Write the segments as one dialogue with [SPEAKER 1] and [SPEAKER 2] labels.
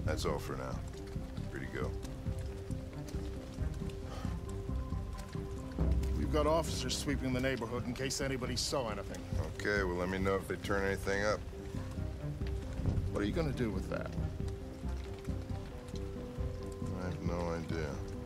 [SPEAKER 1] That's all for now. Free to go.
[SPEAKER 2] We've got officers sweeping the neighborhood in case anybody saw anything.
[SPEAKER 1] Okay, well, let me know if they turn anything up.
[SPEAKER 2] What are you gonna do with that?
[SPEAKER 1] I have no idea.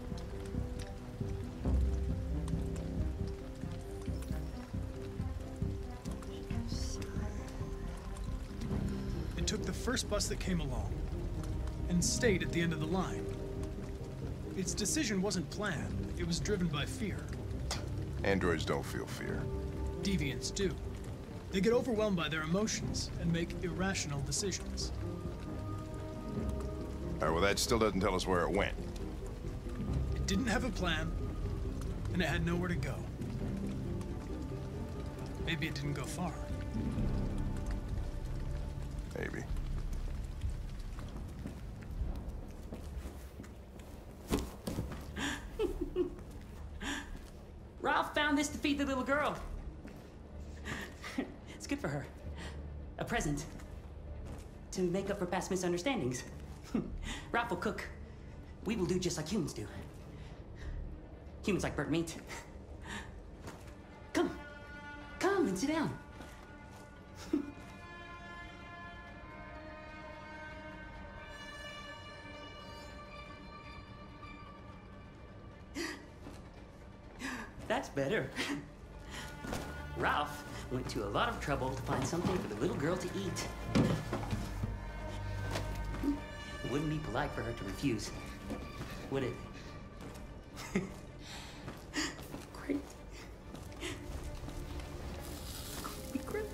[SPEAKER 3] It took the first bus that came along and stayed at the end of the line. Its decision wasn't planned. It was driven by fear.
[SPEAKER 1] Androids don't feel fear.
[SPEAKER 3] Deviants do. They get overwhelmed by their emotions and make irrational decisions.
[SPEAKER 1] All right, well, that still doesn't tell us where it went.
[SPEAKER 3] It didn't have a plan, and it had nowhere to go. Maybe it didn't go far.
[SPEAKER 1] Maybe.
[SPEAKER 4] Ralph found this to feed the little girl. It's good for her. A present. To make up for past misunderstandings. Ralph will cook. We will do just like humans do. Humans like burnt meat. Come. Come and sit down. That's better. Ralph went to a lot of trouble to find something for the little girl to eat. It wouldn't be polite for her to refuse, would it? Great. Be great.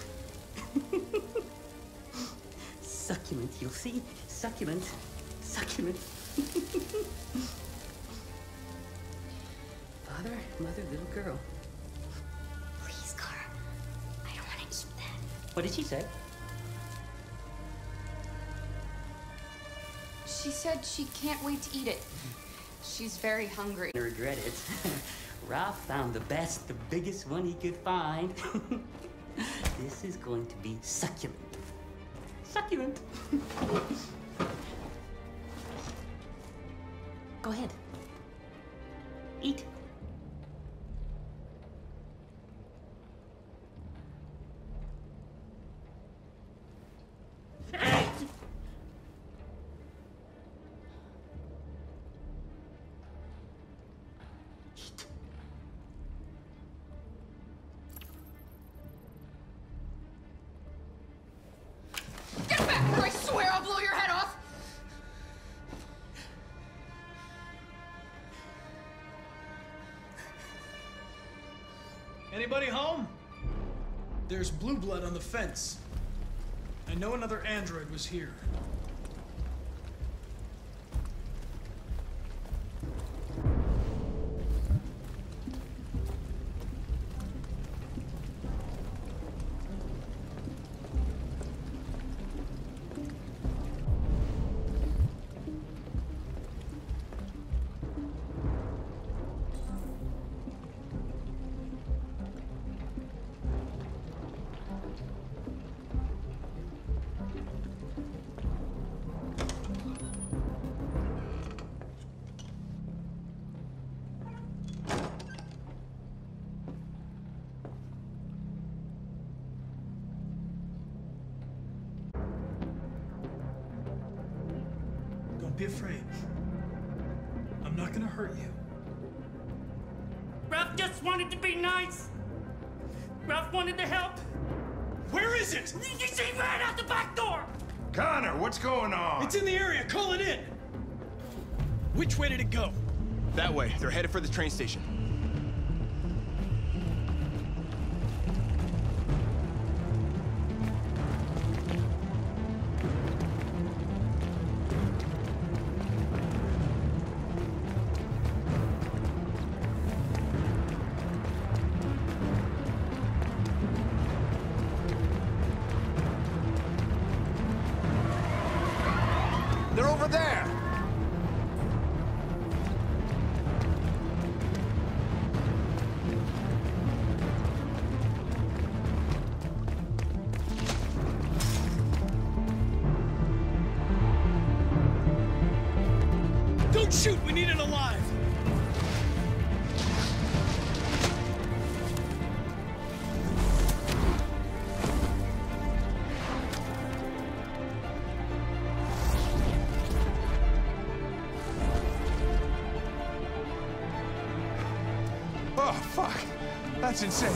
[SPEAKER 4] Succulent, you'll see. Succulent. Succulent. Father, mother, little girl.
[SPEAKER 5] Please, Kara. I don't want to eat that.
[SPEAKER 4] What did she say?
[SPEAKER 5] She said she can't wait to eat it. She's very hungry.
[SPEAKER 4] I regret it. Ralph found the best, the biggest one he could find. This is going to be succulent. Succulent. Go ahead. Eat.
[SPEAKER 5] Get back, or I swear I'll blow your head off!
[SPEAKER 3] Anybody home? There's blue blood on the fence. I know another android was here. Don't be afraid. I'm not gonna hurt you.
[SPEAKER 4] Ralph just wanted to be nice. Ralph wanted to help.
[SPEAKER 3] Where is it?
[SPEAKER 4] She ran out the back door.
[SPEAKER 1] Connor, what's going on?
[SPEAKER 3] It's in the area. Call it in. Which way did it go?
[SPEAKER 6] That way. They're headed for the train station.
[SPEAKER 1] They're over there!
[SPEAKER 3] Shoot, we need it alive!
[SPEAKER 1] Oh, fuck. That's insane.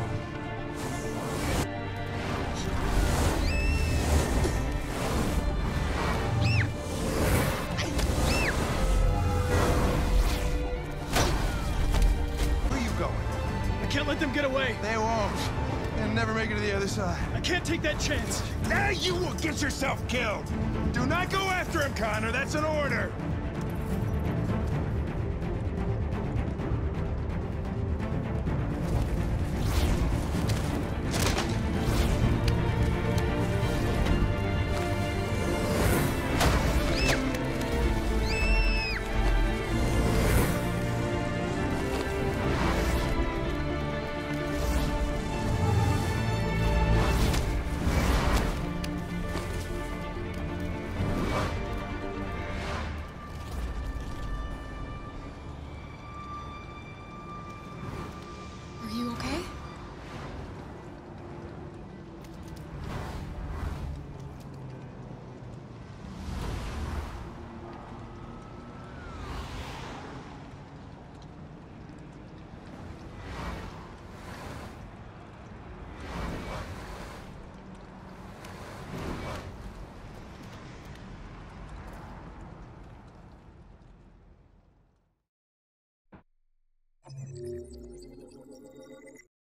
[SPEAKER 1] Where you going?
[SPEAKER 3] I can't let them get away.
[SPEAKER 1] They won't. They'll never make it to the other side.
[SPEAKER 3] I can't take that chance.
[SPEAKER 1] Now you will get yourself killed! Do not go after him, Connor. That's an order.